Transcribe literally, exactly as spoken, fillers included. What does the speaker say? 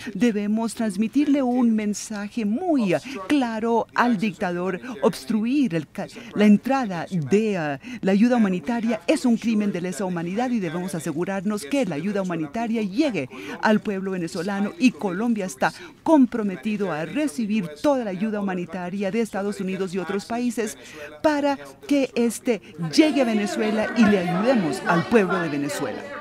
Debemos transmitirle un mensaje muy claro al dictador. Obstruir el, la entrada de uh, la ayuda humanitaria es un crimen de lesa humanidad y debemos asegurarnos que la ayuda humanitaria llegue al pueblo venezolano, y Colombia está comprometido a recibir toda la ayuda humanitaria de Estados Unidos y otros países para que éste llegue a Venezuela y le ayudemos al pueblo de Venezuela.